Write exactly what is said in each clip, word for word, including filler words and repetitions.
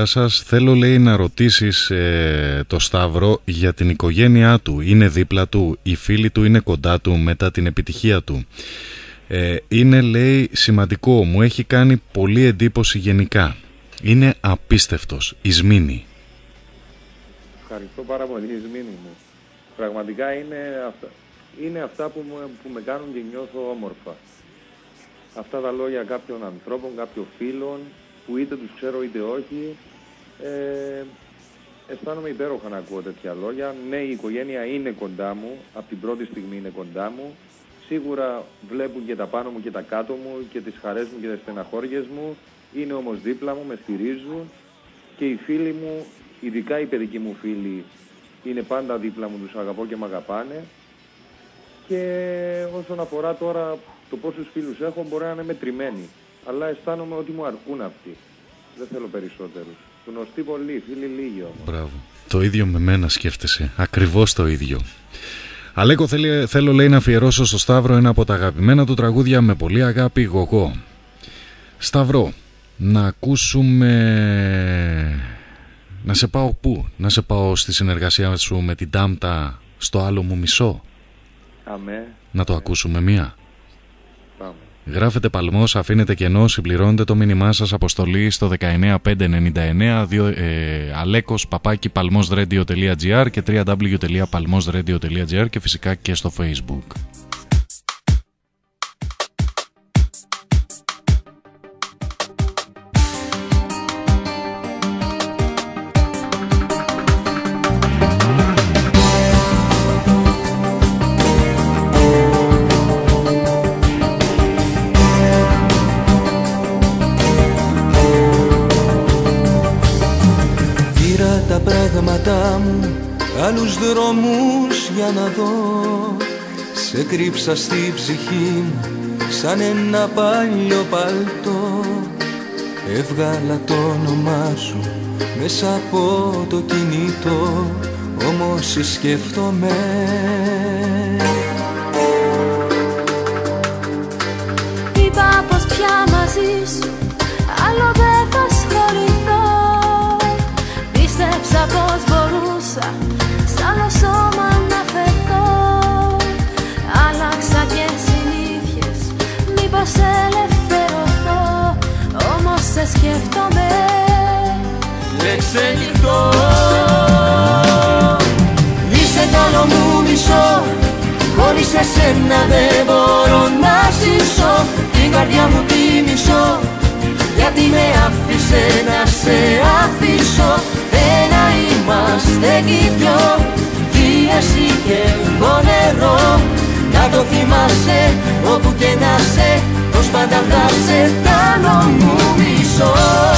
Γεια σας. Θέλω, λέει, να ρωτήσεις ε, το Σταύρο για την οικογένειά του. Είναι δίπλα του, οι φίλοι του είναι κοντά του μετά την επιτυχία του. Ε, είναι, λέει, σημαντικό. Μου έχει κάνει πολύ εντύπωση γενικά. Είναι απίστευτος. Ισμήνη. Ευχαριστώ πάρα πολύ, Ισμήνη μου. Πραγματικά είναι αυτά, είναι αυτά που, μου, που με κάνουν και νιώθω όμορφα. Αυτά τα λόγια κάποιων ανθρώπων, κάποιων φίλων, που είτε τους ξέρω είτε όχι, ε, αισθάνομαι υπέροχα να ακούω τέτοια λόγια. Ναι, η οικογένεια είναι κοντά μου, από την πρώτη στιγμή είναι κοντά μου. Σίγουρα βλέπουν και τα πάνω μου και τα κάτω μου και τις χαρές μου και τις στεναχώριες μου. Είναι όμως δίπλα μου, με στηρίζουν και οι φίλοι μου, ειδικά οι παιδικοί μου φίλοι, είναι πάντα δίπλα μου, τους αγαπώ και με αγαπάνε. Και όσον αφορά τώρα το πόσους φίλους έχω, μπορεί να είναι μετρημένοι. Αλλά αισθάνομαι ότι μου αρκούν αυτοί. Δεν θέλω περισσότερους. Γνωστοί πολλοί, φίλοι λίγοι όμως. Μπράβο. Το ίδιο με μένα σκέφτεσαι. Ακριβώς το ίδιο. Αλέκο, θέλει, θέλω, λέει, να αφιερώσω στο Σταύρο ένα από τα αγαπημένα του τραγούδια με πολύ αγάπη, Γογό. Σταύρο, να ακούσουμε... Να σε πάω πού? Να σε πάω στη συνεργασία σου με την Τάμτα στο άλλο μου μισό. Αμέ. Να το ακούσουμε μία. Πάμε. Γράφετε Παλμός, αφήνετε κενό, συμπληρώνετε το μήνυμά σας, αποστολή στο δεκαεννιά πεντακόσια ενενήντα εννέα, δύο, ε, αλέκος παπάκι palmosradio τελεία gr και double-u double-u double-u τελεία palmosradio τελεία gr και φυσικά και στο Facebook. Άλλους δρόμους για να δω, σε κρύψα στη ψυχή μου σαν ένα παλιό παλτό. Έβγαλα το όνομά σου μέσα από το κινητό, όμως σε σκέφτομαι. Είπα πως πια μαζί σου άλλο δεν θα ασχοληθώ. Πίστεψα πως μπορούσα σ' άλλο σώμα να φερθώ. Άλλαξα και συνήθειες, μήπως ελευθερωθώ. Όμως σε σκέφτομαι και ξενυχτώ. Είσαι το άλλο μου μισό, χωρίς εσένα δεν μπορώ να ζήσω. Την καρδιά μου τη μισώ, γιατί με άφησε να σε αφήσω. Ένα είμαστε κι δυο, κι εσύ και εγώ νερό. Να το θυμάσαι όπου και να σε, πως πάντα θα σε τ' άλλο μου μισώ.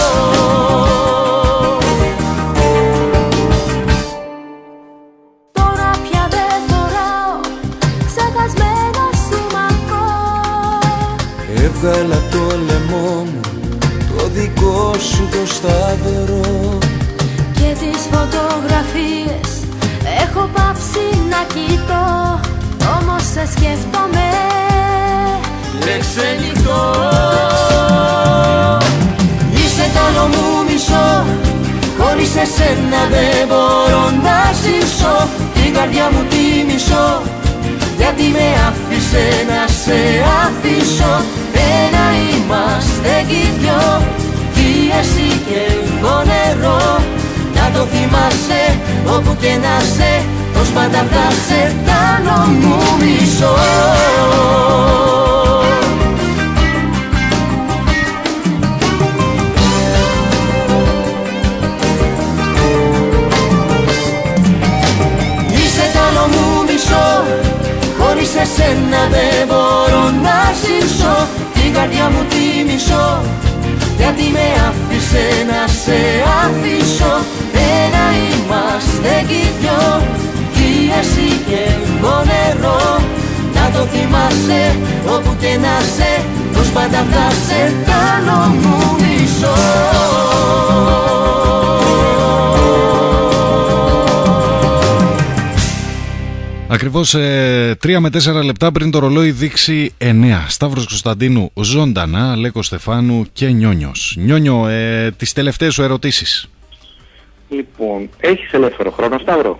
Τώρα πια δεν φοράω ξεχασμένα σου μακό. Έβγαλα το λαιμό μου, το δικό σου το σταυρό. Και τις φωτογραφίες έχω πάψει να κοιτώ. Όμως σε σκέφτομαι και ξενυχτώ. Είσαι το άλλο μου μισό, χωρίς εσένα δεν μπορώ να ζήσω. Την καρδιά μου τη μισώ, γιατί με άφησε να σε αφήσω. Ένα είμαστε κι δυο, κι εσύ και εγώ νερό. Να το θυμάσαι όπου και να σε, πως πάντα θα σε τ' άλλο μου μισώ. Είσαι τ' άλλο μου μισό, χωρίς εσένα δεν μπορώ να ζήσω. Την καρδιά μου τη μισώ, γιατί με άφησε να σε αφήσω. Ένα είμαστε κι δυο, κι εσύ και εγώ νερό. Να το θυμάσαι όπου και να σε, πως πάντα θα σε τ' άλλο μου μισώ. Ακριβώς ε, τρία με τέσσερα λεπτά πριν το ρολόι δείξει εννέα. Σταύρος Κωνσταντίνου ζωντανά, Αλέκος Στεφάνου και Νιόνιος. Νιόνιο, ε, τις τελευταίες σου ερωτήσεις. Λοιπόν, έχεις ελεύθερο χρόνο, Σταύρο?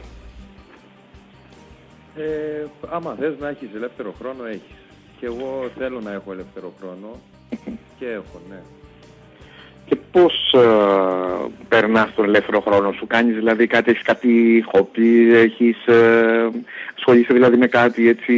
Ε, άμα θες να έχεις ελεύθερο χρόνο, έχεις. Και εγώ θέλω να έχω ελεύθερο χρόνο και έχω, ναι. Και πώς ε, περνάς τον ελεύθερο χρόνο σου? Κάνεις δηλαδή κάτι, έχεις κάτι χόμπι, έχεις, ε, ασχολείσαι δηλαδή με κάτι έτσι,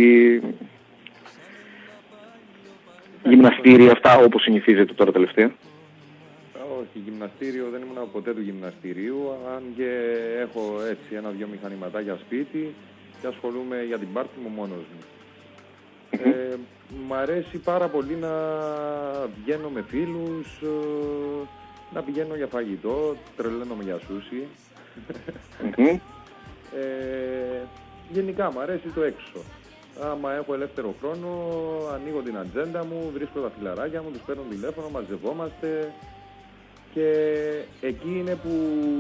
γυμναστήρια, αυτά όπως συνηθίζεται τώρα τελευταία? Όχι, γυμναστήριο δεν ήμουν ποτέ του γυμναστηρίου, αν και έχω έτσι ένα-δυο μηχανηματάκια σπίτι και ασχολούμαι για την πάρτι μου μόνος μου. Mm-hmm. Ε, μ' αρέσει πάρα πολύ να βγαίνω με φίλους, ε, να πηγαίνω για φαγητό, τρελαίνομαι για σούσι. Mm-hmm. ε, γενικά μ' αρέσει το έξω. Άμα έχω ελεύθερο χρόνο, ανοίγω την ατζέντα μου, βρίσκω τα φιλαράκια μου, τους παίρνω τηλέφωνο, μαζευόμαστε και εκεί είναι που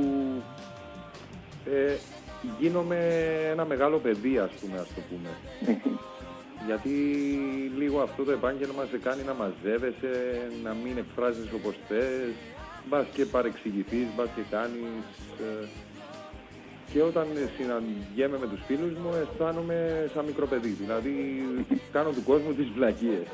ε, γίνομαι ένα μεγάλο παιδί, ας πούμε, ας το πούμε. Γιατί λίγο αυτό το επάγγελμα σε κάνει να μαζεύεσαι, να μην εκφράζεις όπως θες, μπας και παρεξηγηθείς, μπας και κάνεις. Ε, και όταν συναντιέμαι με τους φίλους μου αισθάνομαι σαν μικρό παιδί, δηλαδή κάνω του κόσμου τις βλακίες.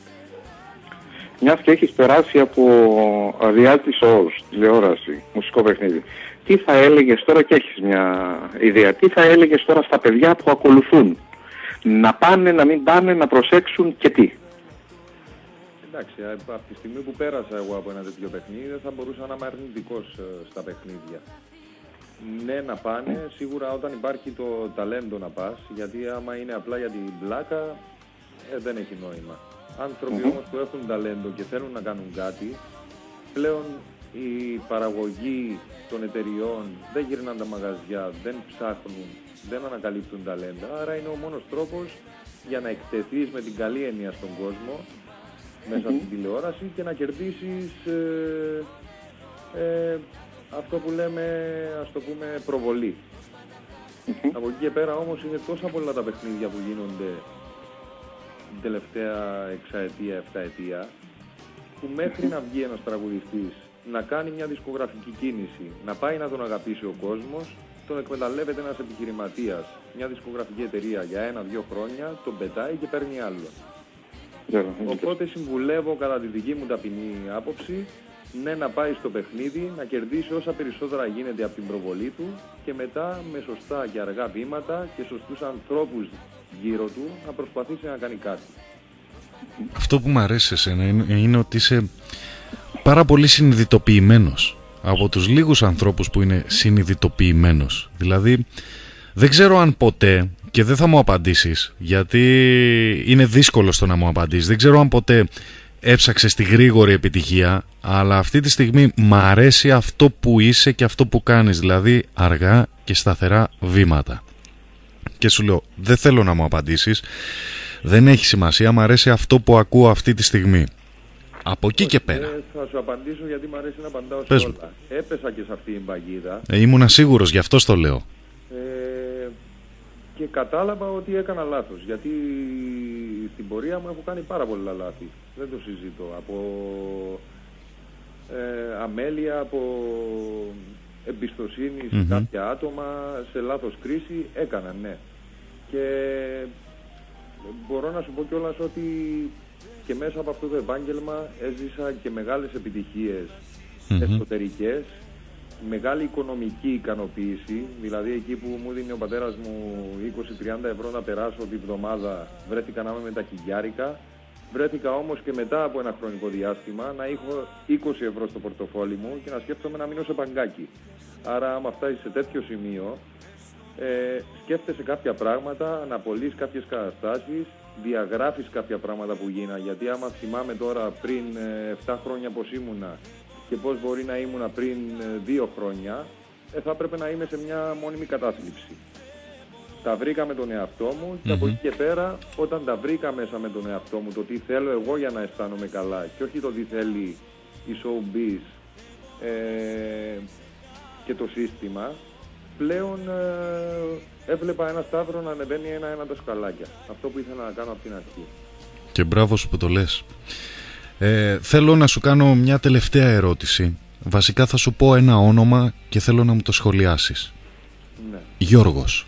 Μιας και έχεις περάσει από reality shows, τηλεόραση, μουσικό παιχνίδι, τι θα έλεγες τώρα, και έχεις μια ιδέα, τι θα έλεγες τώρα στα παιδιά που ακολουθούν? Να πάνε, να μην πάνε, να προσέξουν και τι? Εντάξει, από τη στιγμή που πέρασα εγώ από ένα τέτοιο παιχνίδι δεν θα μπορούσα να είμαι αρνητικός στα παιχνίδια. Ναι, να πάνε, σίγουρα όταν υπάρχει το ταλέντο να πας, γιατί άμα είναι απλά για την πλάκα ε, δεν έχει νόημα. Άνθρωποι όμως που έχουν ταλέντο και θέλουν να κάνουν κάτι, πλέον η παραγωγή των εταιριών δεν γυρνάνε τα μαγαζιά, δεν ψάχνουν, δεν ανακαλύπτουν ταλέντα, άρα είναι ο μόνος τρόπος για να εκτεθείς με την καλή έννοια στον κόσμο μέσα από την τηλεόραση και να κερδίσεις ε, ε, αυτό που λέμε, ας το πούμε, προβολή. Από εκεί και πέρα όμως είναι τόσα πολλά τα παιχνίδια που γίνονται την τελευταία εξαετία, εφταετία, που μέχρι να βγει ένας τραγουδιστής να κάνει μια δισκογραφική κίνηση, να πάει να τον αγαπήσει ο κόσμος, τον εκμεταλλεύεται ένας επιχειρηματίας, μια δισκογραφική εταιρεία για ένα-δυο χρόνια, τον πετάει και παίρνει άλλο. Οπότε συμβουλεύω κατά τη δική μου ταπεινή άποψη, ναι, να πάει στο παιχνίδι, να κερδίσει όσα περισσότερα γίνεται από την προβολή του και μετά με σωστά και αργά βήματα και σωστούς ανθρώπους γύρω του να προσπαθήσει να κάνει κάτι. Αυτό που μου αρέσει εσένα είναι, είναι ότι είσαι πάρα πολύ συνειδητοποιημένος, από τους λίγους ανθρώπους που είναι συνειδητοποιημένος. Δηλαδή δεν ξέρω αν ποτέ, και δεν θα μου απαντήσεις γιατί είναι δύσκολο στο να μου απαντήσεις, δεν ξέρω αν ποτέ έψαξες τη γρήγορη επιτυχία, αλλά αυτή τη στιγμή μ' αρέσει αυτό που είσαι και αυτό που κάνεις, δηλαδή αργά και σταθερά βήματα. Και σου λέω, δεν θέλω να μου απαντήσεις, δεν έχει σημασία, μ' αρέσει αυτό που ακούω αυτή τη στιγμή. Από εκεί και πέρα. Ε, θα σου απαντήσω γιατί μου αρέσει να απαντάω σε όλα. Έπεσα και σε αυτή την παγίδα. Ε, ήμουνα σίγουρος, γι' αυτό το λέω. Ε, και κατάλαβα ότι έκανα λάθος, γιατί στην πορεία μου έχω κάνει πάρα πολλά λάθη. Δεν το συζητώ. Από ε, αμέλεια, από εμπιστοσύνη σε mm-hmm. κάποια άτομα, σε λάθος κρίση, έκανα, ναι. Και μπορώ να σου πω κιόλας ότι και μέσα από αυτό το επάγγελμα έζησα και μεγάλες επιτυχίες mm-hmm. εσωτερικές, μεγάλη οικονομική ικανοποίηση, δηλαδή εκεί που μου δίνει ο πατέρας μου είκοσι με τριάντα ευρώ να περάσω τη βδομάδα, βρέθηκα να είμαι με τα χιλιάρικα, βρέθηκα όμως και μετά από ένα χρονικό διάστημα να έχω είκοσι ευρώ στο πορτοφόλι μου και να σκέφτομαι να μείνω σε παγκάκι. Άρα άμα φτάσεις σε τέτοιο σημείο, ε, σκέφτεσαι κάποια πράγματα, αναπολύεις κάποιες καταστάσεις, διαγράφεις κάποια πράγματα που γίνα, γιατί άμα θυμάμαι τώρα πριν επτά χρόνια πως ήμουνα και πώς μπορεί να ήμουνα πριν δύο χρόνια, ε, θα έπρεπε να είμαι σε μια μόνιμη κατάθλιψη. Τα βρήκα με τον εαυτό μου και mm-hmm. από εκεί και πέρα, όταν τα βρήκα μέσα με τον εαυτό μου, το τι θέλω εγώ για να αισθάνομαι καλά και όχι το τι θέλει η showbiz ε, και το σύστημα, πλέον ε, έβλεπα ένα Σταύρο να ανεβαίνει ένα-ένα τα σκαλάκια. Αυτό που ήθελα να κάνω από την αρχή. Και μπράβο σου που το λες. Ε, θέλω να σου κάνω μια τελευταία ερώτηση Βασικά θα σου πω ένα όνομα και θέλω να μου το σχολιάσεις. Ναι. Γιώργος.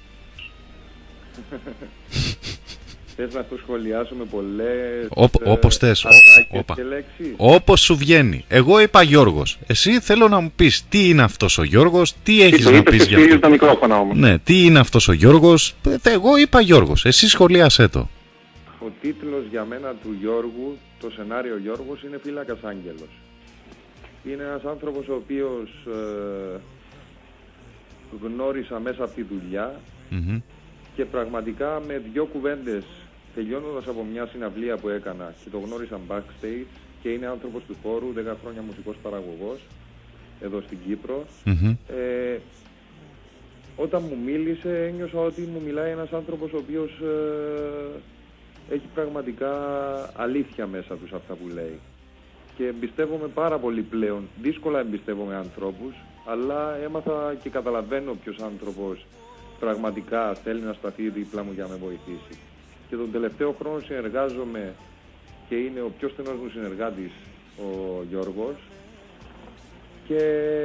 Θες να το σχολιάσουμε πολλές... Όπο, όπως θες. Όπα. Και λέξεις. Όπως σου βγαίνει. Εγώ είπα Γιώργος. Εσύ θέλω να μου πεις τι είναι αυτός ο Γιώργος, τι έχεις να πεις για αυτό. Τα μικρόφωνα όμως. Ναι, τι είναι αυτός ο Γιώργος. Εγώ είπα Γιώργος. Εσύ σχολιάσέ το. Ο τίτλος για μένα του Γιώργου, το σενάριο Γιώργος, είναι Φύλακας Άγγελος. Είναι ένας άνθρωπος ο οποίος ε, γνώρισα μέσα από τη δουλειά Mm-hmm. και πραγματικά με δυο κουβέντες, τελειώνοντας από μια συναυλία που έκανα και το γνώρισα backstage, και είναι άνθρωπος του χώρου, δέκα χρόνια μουσικός παραγωγός εδώ στην Κύπρο. Mm-hmm. Ε, όταν μου μίλησε ένιωσα ότι μου μιλάει ένας άνθρωπος ο οποίος ε, έχει πραγματικά αλήθεια μέσα του σε αυτά που λέει. Και εμπιστεύομαι πάρα πολύ πλέον. Δύσκολα εμπιστεύομαι ανθρώπους, αλλά έμαθα και καταλαβαίνω ποιος άνθρωπος πραγματικά θέλει να σταθεί δίπλα μου για να με βοηθήσει. Και τον τελευταίο χρόνο συνεργάζομαι και είναι ο πιο στενός μου συνεργάτης ο Γιώργος. Και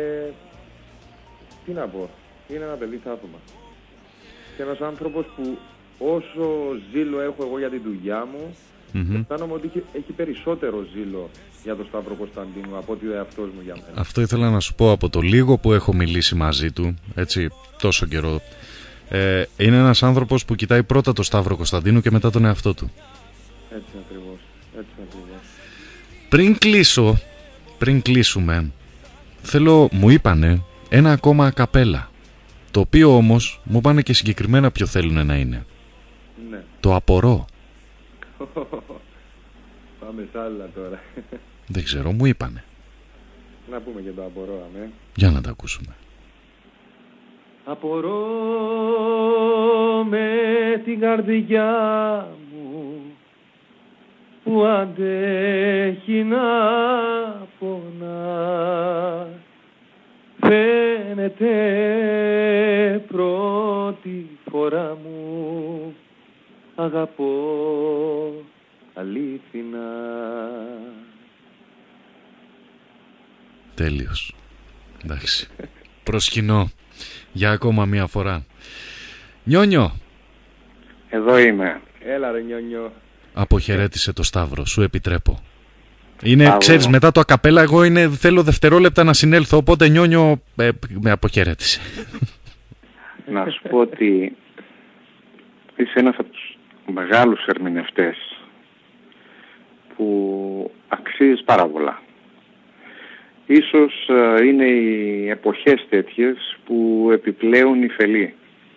τι να πω, είναι ένα παιδί θαύμα. Και ένας άνθρωπος που όσο ζήλο έχω εγώ για τη δουλειά μου, mm-hmm. αισθάνομαι ότι έχει, έχει περισσότερο ζήλο για τον Σταύρο Κωνσταντίνου από ότι ο εαυτός μου για μένα. Αυτό ήθελα να σου πω από το λίγο που έχω μιλήσει μαζί του, έτσι τόσο καιρό. Ε, είναι ένας άνθρωπος που κοιτάει πρώτα τον Σταύρο Κωνσταντίνου και μετά τον εαυτό του. Έτσι ακριβώς, έτσι ακριβώς. Πριν κλείσω, πριν κλείσουμε, θέλω, μου είπανε ένα ακόμα ακαπέλα, το οποίο όμως μου είπανε και συγκεκριμένα ποιο θέλουν να είναι. Ναι. Το απορώ. Πάμε σ' άλλα τώρα. Δεν ξέρω, μου είπανε. Να πούμε και το απορώ, αμέ. Για να τα ακούσουμε. Απορώ με την καρδιά μου που αντέχει να πονά. Φαίνεται πρώτη φορά μου αγαπώ αλήθινα. Τέλειος. Εντάξει. Προσκυνώ για ακόμα μία φορά. Νιόνιο. Εδώ είμαι. Έλα ρε Νιόνιο. Αποχαιρέτησε το Σταύρο, σου επιτρέπω. Είναι, Σταύρο. Ξέρεις, μετά το ακαπέλα εγώ είναι, θέλω δευτερόλεπτα να συνέλθω, οπότε Νιόνιο ε, με αποχαιρέτησε. Να σου πω ότι είσαι ένας από τους μεγάλους ερμηνευτές που αξίζεις πάρα πολλά. Ίσως uh, είναι οι εποχές τέτοιες που επιπλέουν η φελή.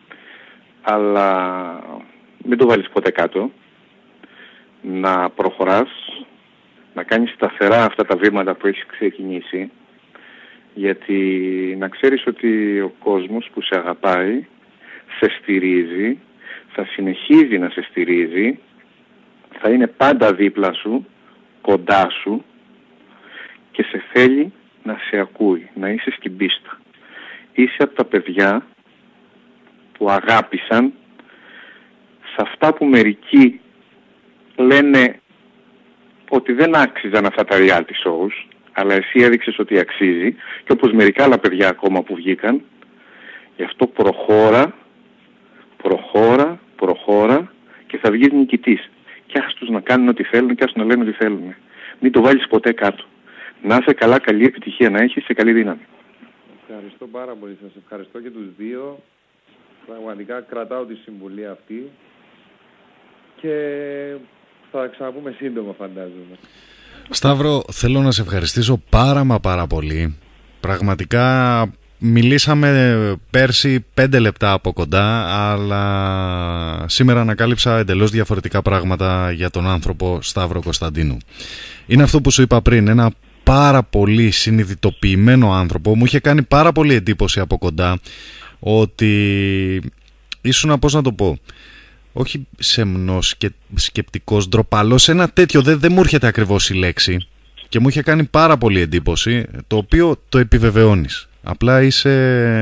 Αλλά μην το βάλεις ποτέ κάτω. Να προχωράς, να κάνεις σταθερά αυτά τα βήματα που έχεις ξεκινήσει. Γιατί να ξέρεις ότι ο κόσμος που σε αγαπάει, σε στηρίζει, θα συνεχίζει να σε στηρίζει, θα είναι πάντα δίπλα σου, κοντά σου και σε θέλει να σε ακούει, να είσαι στην πίστα. Είσαι από τα παιδιά που αγάπησαν σε αυτά που μερικοί λένε ότι δεν άξιζαν αυτά τα reality shows, αλλά εσύ έδειξες ότι αξίζει, και όπως μερικά άλλα παιδιά ακόμα που βγήκαν. Γι' αυτό προχώρα, προχώρα, προχώρα και θα βγεις νικητής. Κι ας τους να κάνουν ό,τι θέλουν και ας τους να λένε ό,τι θέλουν. Μην το βάλεις ποτέ κάτω. Να είσαι καλά, καλή επιτυχία να έχεις και καλή δύναμη. Ευχαριστώ πάρα πολύ. Σας ευχαριστώ και τους δύο. Πραγματικά κρατάω τη συμβουλή αυτή και θα ξαναπούμε σύντομα, φαντάζομαι. Σταύρο, θέλω να σε ευχαριστήσω πάρα μα πάρα πολύ. Πραγματικά μιλήσαμε πέρσι πέντε λεπτά από κοντά, αλλά σήμερα ανακάλυψα εντελώς διαφορετικά πράγματα για τον άνθρωπο Σταύρο Κωνσταντίνου. Είναι αυτό που σου είπα πριν, ένα πάρα πολύ συνειδητοποιημένο άνθρωπο. Μου είχε κάνει πάρα πολύ εντύπωση από κοντά ότι ήσουν, πώς να το πω, όχι σεμνός και σκεπτικός, ντροπαλός, ένα τέτοιο, δεν, δεν μου έρχεται ακριβώς η λέξη, και μου είχε κάνει πάρα πολύ εντύπωση, το οποίο το επιβεβαιώνεις. Απλά είσαι,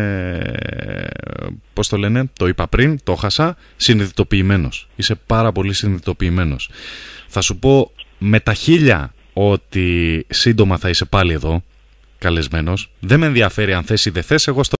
πώς το λένε, το είπα πριν, το χάσα, συνειδητοποιημένος. Είσαι πάρα πολύ συνειδητοποιημένος. Θα σου πω με τα χίλια ότι σύντομα θα είσαι πάλι εδώ, καλεσμένος. Δεν με ενδιαφέρει αν θες ή δεν θες, εγώ στο